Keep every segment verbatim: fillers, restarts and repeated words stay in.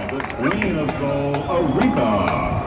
the Queen of Soul, Aretha.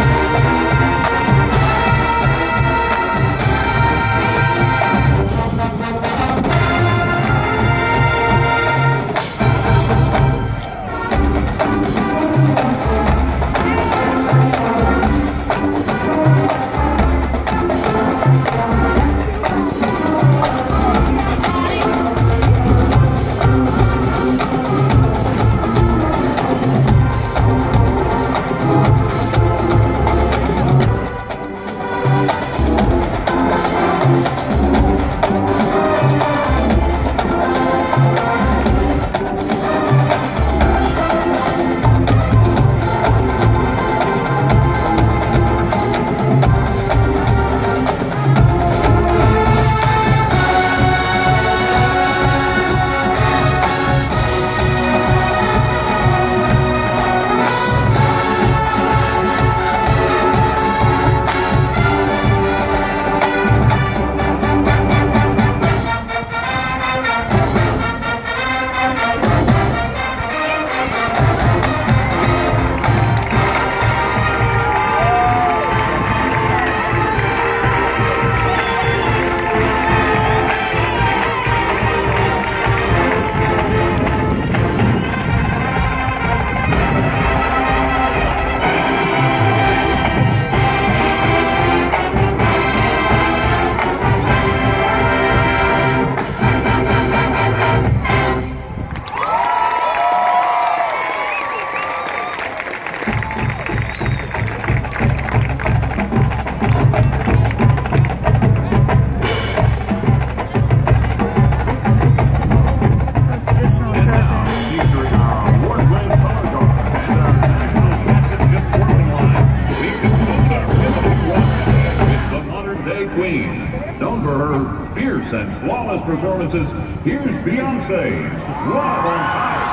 Known for her fierce and flawless performances, here's Beyonce, Love on Fire.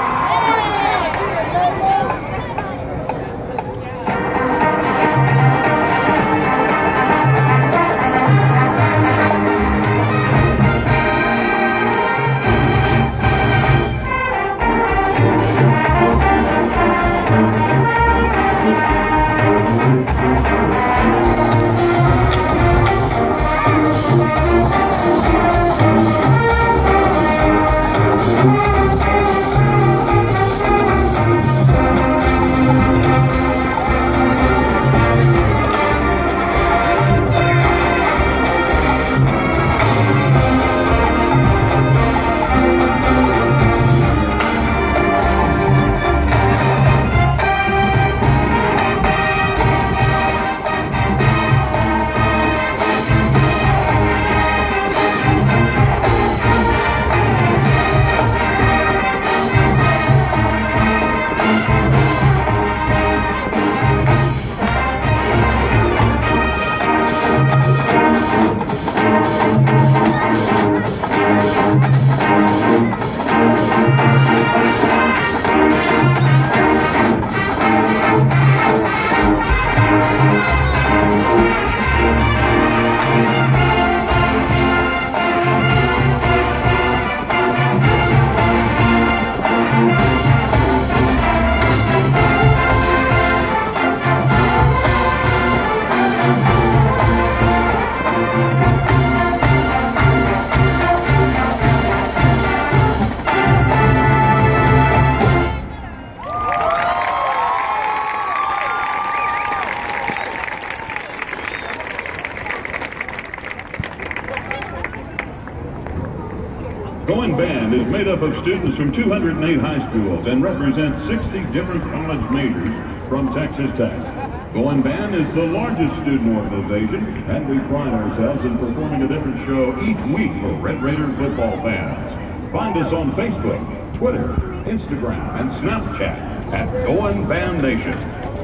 Goin' Band is made up of students from two hundred eight high schools and represents sixty different college majors from Texas Tech. Goin' Band is the largest student organization, and we pride ourselves in performing a different show each week for Red Raider football fans. Find us on Facebook, Twitter, Instagram, and Snapchat at Goin' Band Nation.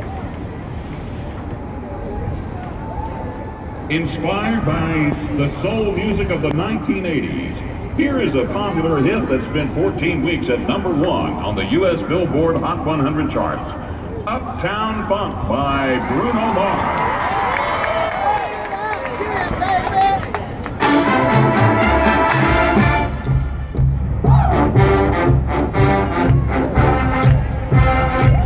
Inspired by the soul music of the nineteen eighties, here is a popular hit that spent fourteen weeks at number one on the U S Billboard Hot one hundred charts. Uptown Funk by Bruno Mars. We'll be right back.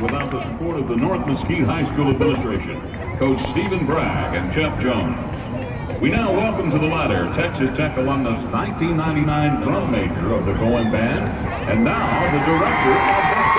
without the support of the North Mesquite High School administration, Coach Stephen Bragg and Jeff Jones. We now welcome to the ladder Texas Tech alumnus nineteen ninety-nine drum major of the Cohen Band, and now the director of